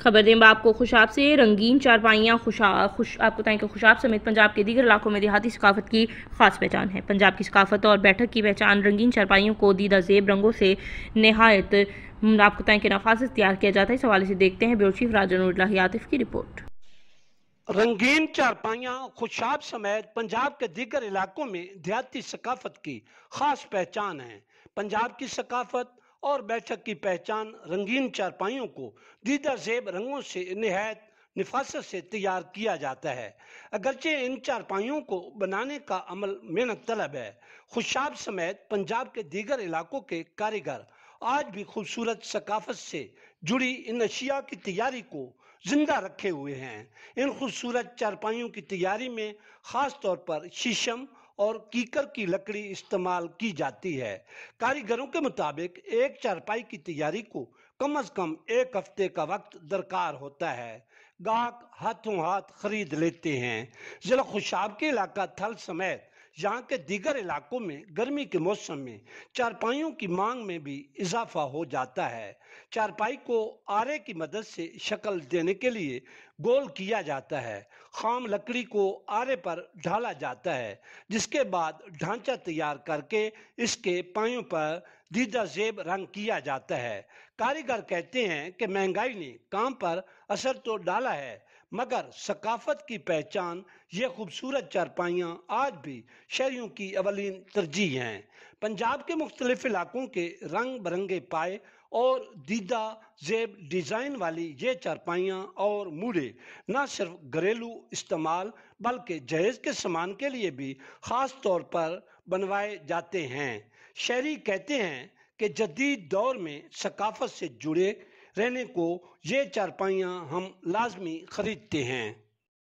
खबर दें आपको खुशाब से। रंगीन चारपाइयाँ आपको बताएं कि खुशाब समेत पंजाब के दीगर इलाकों में देहाती सकाफत की खास पहचान है। पंजाब की सकाफत और बैठक की पहचान रंगीन चारपाइयों को दीदा ज़ेब रंगों से नहायत आपको बताएं कि नफासत तैयार किया जाता है। इस हवाले से देखते हैं ब्यूरो चीफ राजा नूरुल्लाह आतिफ की रिपोर्ट। रंगीन चारपाइयाँ खुशाब समेत पंजाब के दीगर इलाकों में देहाती सकाफत की खास पहचान है। पंजाब की सकाफत और बैठक की पहचान रंगीन चारपाइयों को दीदा ज़ेब रंगों से नहायत नफासत से तैयार किया जाता है। अगरचे इन चारपाइयों को बनाने का अमल मेहनत तलब है, खुशाब समेत पंजाब के दीगर इलाकों के कारीगर आज भी खूबसूरत सकाफत से जुड़ी इन अशिया की तैयारी को जिंदा रखे हुए हैं। इन खूबसूरत चारपाइयों की तैयारी में खास तौर पर शीशम और कीकर की लकड़ी इस्तेमाल की जाती है। कारीगरों के मुताबिक एक चारपाई की तैयारी को कम से कम एक हफ्ते का वक्त दरकार होता है। गाहक हाथों हाथ खरीद लेते हैं। जिला खुशाब के इलाका थल समेत यहाँ के दीगर इलाकों में गर्मी के मौसम में चारपाइयों की मांग में भी इजाफा हो जाता है। चारपाई को आरे की मदद से शक्ल देने के लिए गोल किया जाता है। खाम लकड़ी को आरे पर ढाला जाता है, जिसके बाद ढांचा तैयार करके इसके पायों पर दीदा ज़ेब रंग किया जाता है। कारीगर कहते हैं कि महंगाई ने काम पर असर तो डाला है, मगर सकाफत की पहचान ये खूबसूरत चारपाइयाँ आज भी शहरियों की अवलीन तरजीह हैं। पंजाब के मुख्तलिफ इलाकों के रंग बिरंगे पाए और दीदा ज़ेब डिज़ाइन वाली ये चारपाइयाँ और मूढ़े न सिर्फ घरेलू इस्तेमाल बल्कि जहेज के सामान के लिए भी ख़ास तौर पर बनवाए जाते हैं। शहरी कहते हैं कि जदीद दौर में सकाफत से जुड़े रहने को ये चारपाइयाँ हम लाजमी खरीदते हैं।